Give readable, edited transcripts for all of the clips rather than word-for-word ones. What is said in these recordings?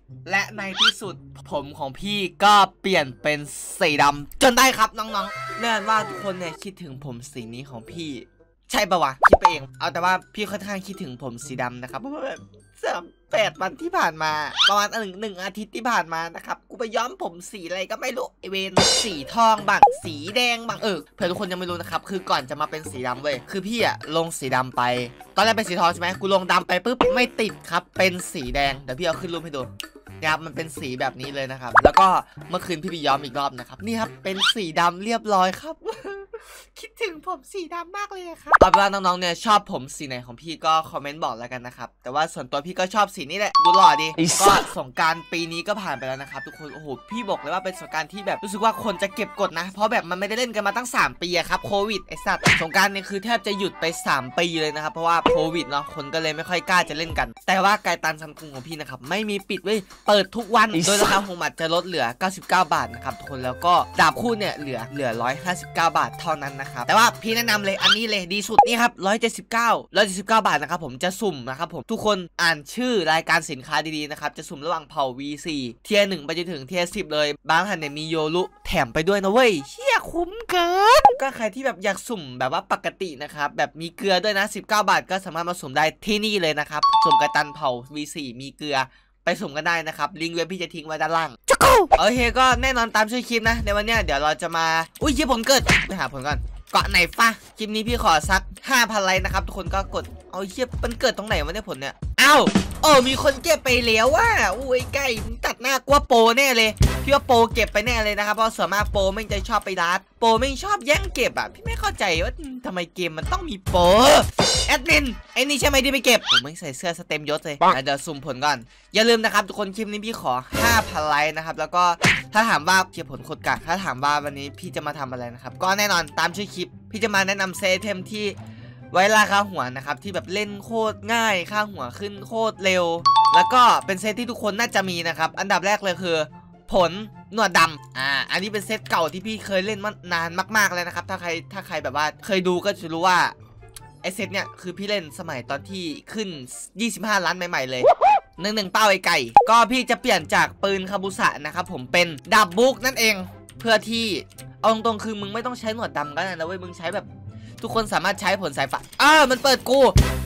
และในที่สุดผมของพี่ก็เปลี่ยนเป็นสีดำจนได้ครับน้องๆแน่นว่าทุกคนเนี่ยคิดถึงผมสีนี้ของพี่ใช่ปะวะคิดไปเองเอาแต่ว่าพี่ค่อนข้างคิดถึงผมสีดำนะครับเพราะว่าแบบ8 วันที่ผ่านมาประมาณหนึ่งอาทิตย์ที่ผ่านมานะครับกูไปย้อมผมสีอะไรก็ไม่รู้ไอเวนสีทองบ้างสีแดงบ้างเผื่อทุกคนยังไม่รู้นะครับคือก่อนจะมาเป็นสีดำเว้ยคือพี่อะลงสีดำไปตอนแรกเป็นสีทองใช่ไหมกูลงดำไปปุ๊บไม่ติดครับเป็นสีแดงเดี๋ยวพี่เอาขึ้นรูปให้ดูนะครับมันเป็นสีแบบนี้เลยนะครับแล้วก็เมื่อคืนพี่ไปย้อมอีกรอบนะครับนี่ครับเป็นสีดำเรียบร้อยครับ คิดถึงผมสีดำมากเลยครับเอาเป็นว่าน้องๆเนี่ยชอบผมสีไหนของพี่ก็คอมเมนต์บอกแล้วกันนะครับแต่ว่าส่วนตัวพี่ก็ชอบสีนี้แหละดูหล่อดีก็สงกรานต์ปีนี้ก็ผ่านไปแล้วนะครับทุกคนโอ้โหพี่บอกเลยว่าเป็นสงกรานต์ที่แบบรู้สึกว่าคนจะเก็บกดนะเพราะแบบมันไม่ได้เล่นกันมาตั้ง3 ปีอะครับโควิดไอสัตว์สงกรานต์เนี่ยคือแทบจะหยุดไป3 ปีเลยนะครับเพราะว่าโควิดเนาะคนก็เลยไม่ค่อยกล้าจะเล่นกันแต่ว่าไกตันซัมคุงของพี่นะครับไม่มีปิดเว้ยเปิดทุกวันโดยราคาของบัตรจะลดเหลือ99 บาทนะครับทุกคนแล้วก็ดาบคู่เนี่ยเหลือ159 บาทเท่านั้นนะครับแต่ว่าพี่แนะนำเลยอันนี้เลยดีสุดนี่ครับ179 บาทนะครับผมจะสุ่มนะครับผมทุกคนอ่านชื่อรายการสินค้าดีๆนะครับจะสุ่มระหว่างเผ่า V4 เทียร์ 1ไปจนถึงเทียร์ 10เลยบางท่านเนี่ยมีโยรุแถมไปด้วยนะเว้ยเชี่ยคุ้มเกินก็ใครที่แบบอยากสุ่มแบบว่าปกตินะครับแบบมีเกลือด้วยนะ19 บาทก็สามารถมาสุ่มได้ที่นี่เลยนะครับสุ่มไกตันเผ่า V4 มีเกลือไปสุ่มกันได้นะครับลิงก์เว็บพี่จะทิ้งไว้ด้านล่างโอเคก็แน่นอนตามชื่อคลิปนะในวันนี้เดี๋ยวเราจะมาอุ้ยผลเกิดไปหาผลก่อนเกาะไหนฟะคลิปนี้พี่ขอสัก 5,000 ไลค์นะครับทุกคนก็กดเอามันเกิดตรงไหนวะเนี่ยผลเนี่ยอ้าวมีคนเก็บไปแล้วว่ะอุ้ยไก่ตัดหน้ากว่าโปแน่เลยพี่ว่าโปเก็บไปแน่เลยนะครับเพราะส่วนมากโปไม่จะชอบไปรัดโปไม่ชอบแย่งเก็บอ่ะพี่ไม่เข้าใจว่าทำไมเกมมันต้องมีโปแอดมินไอ้นี่ใช่ไหมที่ไปเก็บผมไม่ใส่เสื้อสเต็มยศเลยเดี๋ยวสุ่มผลก่อนอย่าลืมนะครับทุกคนคลิปนี้พี่ขอ 5,000 ไลค์นะครับแล้วก็ถ้าถามว่าเก็บผลโคตรกากถ้าถามว่าวันนี้พี่จะมาทำอะไรนะครับก็แน่นอนตามชื่อคลิปพี่จะมาแนะนำเซตเทมที่ไว้ราคาหัวนะครับที่แบบเล่นโคตรง่ายค่าหัวขึ้นโคตรเร็วแล้วก็เป็นเซตที่ทุกคนน่าจะมีนะครับอันดับแรกเลยคือผลหนวดดำอันนี้เป็นเซตเก่าที่พี่เคยเล่นมานานมากๆเลยนะครับถ้าใครแบบว่าเคยดูก็จะรู้ว่าไอเซตเนี่ยคือพี่เล่นสมัยตอนที่ขึ้น25 ล้านใหม่ๆเลย1 เป้าไอไก่ก็พี่จะเปลี่ยนจากปืนคาบุสะนะครับผมเป็นดาบบุกนั่นเองเพื่อที่เอาตรงๆคือมึงไม่ต้องใช้หนวดดำก็ได้นะเว้ยมึงใช้แบบทุกคนสามารถใช้ผลสายฟ้ามันเปิดกู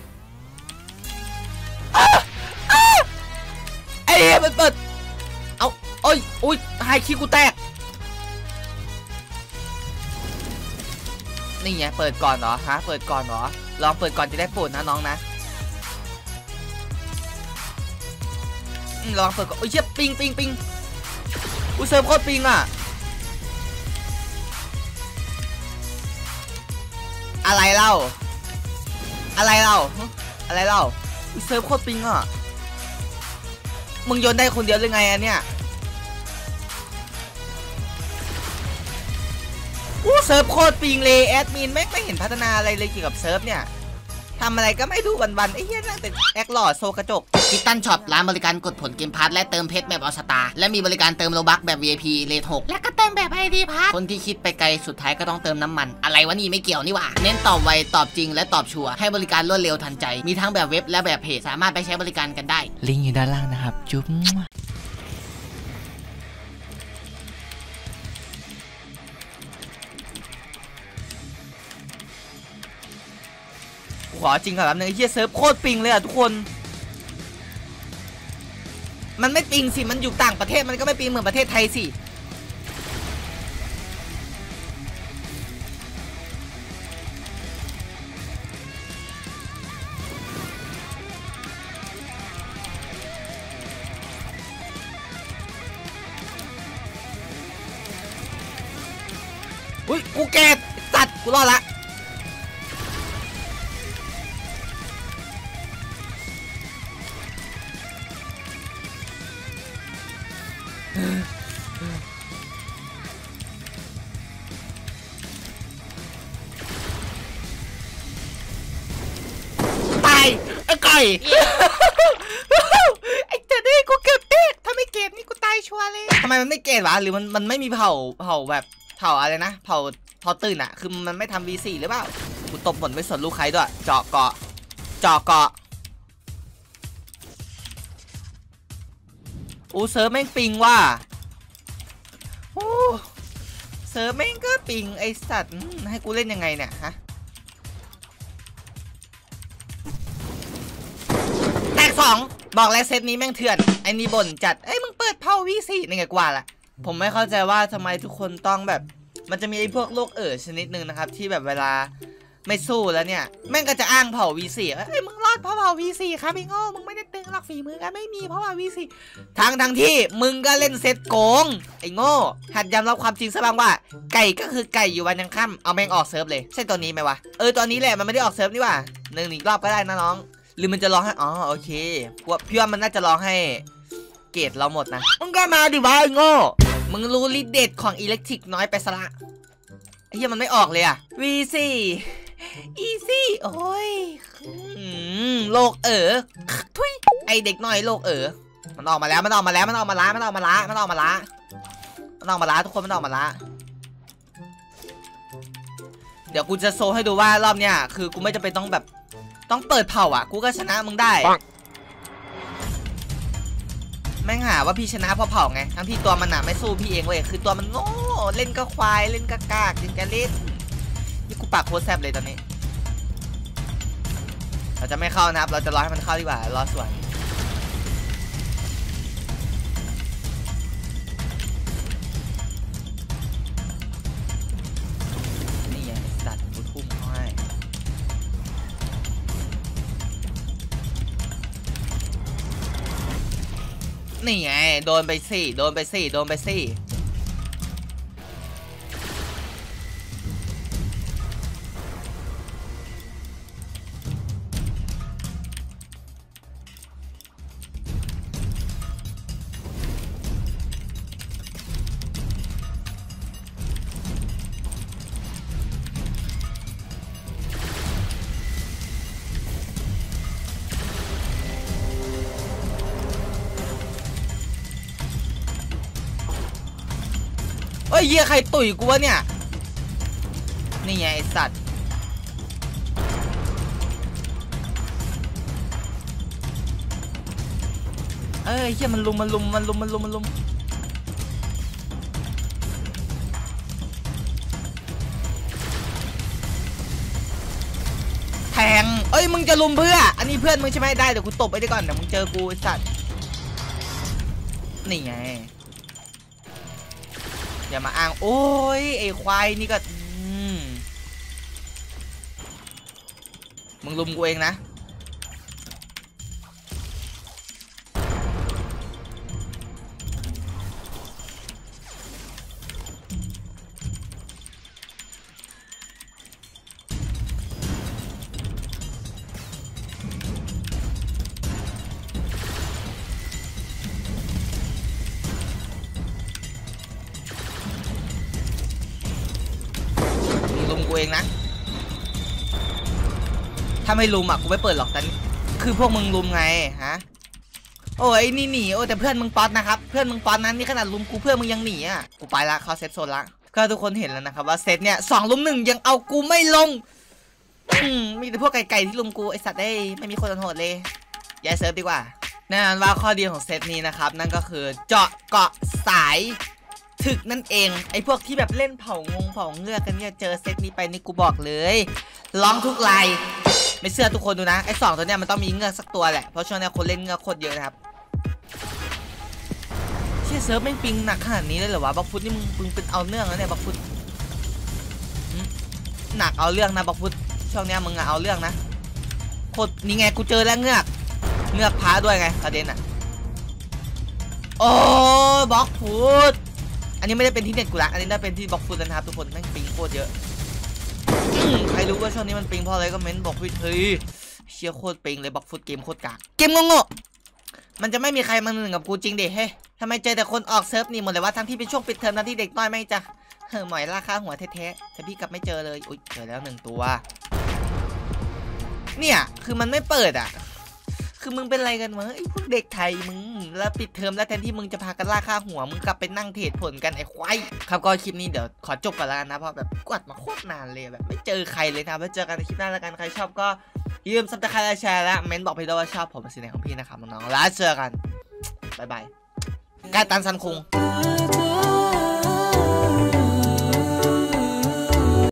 มันเปิดอุ้ยไฮคิกูแตกนี่ไงเปิดก่อนเหรอฮะเปิดก่อนเหรอลองเปิดก่อนจะได้โปรดนะน้องนะลองเปิดก่อนเชี่ยปิงอุ้ยเซิร์ฟโคตรปิงอ่ะอะไรเล่าอุ้ยเซิร์ฟโคตรปิงอ่ะมึงโยนได้คนเดียวหรือไงอันเนี้ยเซิร์ฟโคตรปิงเลยแอดมินไม่เห็นพัฒนาอะไรเลยเกี่ยวกับเซิร์ฟเนี่ยทำอะไรก็ไม่ดูวันไอ้เหี้ยนั่งแต่แอคหล่อโซกระจกคิตตันช็อปร้านบริการกดผลเกมพาร์ทและเติมเพชรแบบออสตาและมีบริการเติมโลบัคแบบ VIP เลท 6และก็เติมแบบ ID พาร์ทคนที่คิดไปไกลสุดท้ายก็ต้องเติมน้ำมันอะไรวะนี่ไม่เกี่ยวนี่หว่าเน้นตอบไวตอบจริงและตอบชัวร์ให้บริการรวดเร็วทันใจมีทั้งแบบเว็บและแบบเพจสามารถไปใช้บริการกันได้ลิงก์อยู่ด้านล่างนะครับจุ๊บขอจริงครับเนี่ยเฮียเซิร์ฟโคตรปิงเลยอ่ะทุกคนมันไม่ปิงสิมันอยู่ต่างประเทศมันก็ไม่ปิงเหมือนประเทศไทยสิอุ้ยกูแกตัดกูรอดละตายไอ้ไก่ไอ้เจนี่กูเก็บเอ๊ะถ้าไม่เก็บนี่กูตายชัวร์เลยทำไมมันไม่เก็บวะหรือมันไม่มีเผาแบบเผาอะไรนะเผาตื่นอะคือมันไม่ทำ V4 หรือเปล่ากูตบหมดไม่สนลูกใครด้วยเจาะเกาะโอ้เซิร์ฟแม่งปิงว่ะโอ้เซิร์ฟแม่งก็ปิงไอสัตว์ให้กูเล่นยังไงเนี่ยฮะแตก2บอกแล้วเซตนี้แม่งเถื่อนไอ้นี่บ่นจัดเอ้ยมึงเปิดเผาV4นี่ไงกว่าล่ะผมไม่เข้าใจว่าทำไมทุกคนต้องแบบมันจะมีไอ้พวกโรคชนิดหนึ่งนะครับที่แบบเวลาไม่สู้แล้วเนี่ยแม่งก็จะอ้างเผาV4เอ้ยมึงรอดเพราะเผาV4ครับไอ้โง่มึงไม่ได้ตึงหรอกฝีมือกันไม่มีเพราะว่าV4ทั้งที่มึงก็เล่นเซตโกงไอ้โง่หัดยอมรับความจริงซะบ้างว่าไก่ก็คือไก่อยู่วันยังค่ำเอาแม่งออกเซิร์ฟเลยใช่ตัวนี้ไหมวะตัวนี้แหละมันไม่ได้ออกเซิร์ฟนี่ว่ะอีกรอบก็ได้นะน้องหรือมันจะร้องให้โอเคพี่ว่ามันน่าจะร้องให้เกรดเราหมดนะมึงก็มาดิวะไอ้โง่มึงรู้ลิดเด็ดของอิเล็กทริกน้อยไปซะละไอ้เหี้ยมันไม่ออกเลยอะV4 easy โอ้ยโลกทุยไอเด็กน้อยโลกมันออกมาแล้วทุกคนมันออกมาละเดี๋ยวกูจะโซให้ดูว่ารอบเนี้ยคือกูไม่จำเป็นต้องเปิดเผาอ่ะกูก็ชนะมึงได้แม่งหาว่าพี่ชนะเพราะเผาไงทั้งที่ตัวมันไม่สู้พี่เองเว้ยคือตัวมันโง่เล่นก็ควายเล่นก็กากเล่นก็เล่นนี่กูปากโคตรแซ่บเลยตอนนี้เราจะไม่เข้านะครับเราจะรอให้มันเข้าดีกว่ารอสวนนี่ไงสัตว์กูทุ่มเขาให้นี่ไงโดนไปสิเฮ้ยเหี้ยใครตุ๋ยกูวะเนี่ยนี่ไงไอสัตว์เหี้ยมันลุมแทงมึงจะลุมเพื่ออันนี้เพื่อนมึงใช่ไหมได้เดี๋ยวกูตบไปได้ก่อนเดี๋ยวมึงเจอกูไอสัตว์นี่ไงอย่ามาอ้างโอ้ยไอควายนี่ก็มึงลุมกูเองนะกูเองนะถ้าไม่ลุมกูไม่เปิดหรอกแต่คือพวกมึงลุมไงฮะโอ้ยนี่หนีแต่เพื่อนมึงป๊อตนะครับเพื่อนมึงป๊อตนั้นนี่ขนาดลุมกูเพื่อนมึงยังหนีกูไปละเขาเซตโซนละก็ทุกคนเห็นแล้วนะครับว่าเซตเนี่ย2 ลุม 1ยังเอากูไม่ลงมีแต่พวกไก่ที่ลุมกูไอสัตว์ได้ไม่มีคนโหดเลยย้ายเซิร์ฟดีกว่าแน่นอนว่าข้อดีของเซตนี้นะครับนั่นก็คือเจาะเกาะสายถึกนั่นเองไอ้พวกที่แบบเล่นเผาเงือกกันเนี่ยเจอเซตนี้ไปนี่กูบอกเลยร้องทุกไลน์ไม่เชื่อทุกคนดูนะไอ้2 ตัวเนี้ยมันต้องมีเงือกสักตัวแหละเพราะช่วงนี้คนเล่นเงือกโคตรเยอะนะครับเชี่ยเซิร์ฟไม่ปิงหนักขนาดนี้เลยเหรอวะบักฟุตนี่มึงเป็นเอาเรื่องแล้วเนี่ยบักฟุตหนักเอาเรื่องนะบักฟุตช่วงนี้มึงเอาเรื่องนะโคตรนี่ไงกูเจอแล้วเงือกพาด้วยไงประเด็นโอ้บักฟุตอันนี้ไม่ได้เป็นที่เน็ตกูละอันนี้ได้เป็นที่บล็อกฟุตนะครับทุกคนแม่งปิงโคตรเยอะใครรู้ว่าช่วงนี้มันปิงเพราะอะไรก็เม้นบอกพี่เฮ้ยเชียร์โคตรปิงเลยบล็อกฟุตเกมโคตรกากเกมงงๆมันจะไม่มีใครมาหนึ่งกับกูจริงดิเฮ้ยทำไมเจอแต่คนออกเซิร์ฟนี่หมดเลยว่าทั้งที่เป็นช่วงปิดเทอมทั้งที่เด็กน้อยไม่จะหมอยราคาหัวแท้ๆแต่พี่กลับไม่เจอเลยอุ้ยเจอแล้ว1 ตัวเนี่ยคือมันไม่เปิดคือมึงเป็นอะไรกันวะไอ้พวกเด็กไทยมึงแล้วปิดเทอมแล้วแทนที่มึงจะพากันล่าค่าหัวมึงกลับไปนั่งเทรดผลกันไอ้ควายครับก็คลิปนี้เดี๋ยวขอจบกันแล้วนะเพราะแบบกวดมาโคตรนานเลยแบบไม่เจอใครเลยนะไว้เจอกันในคลิปหน้าแล้วกันใครชอบก็อย่าลืมซับสไครต์และแชร์และเม้นบอกพี่ด้วยว่าชอบผมเป็นสิ่งไหนของพี่นะครับน้องๆแล้วเจอกันบ๊ายบายกายตันซันคุง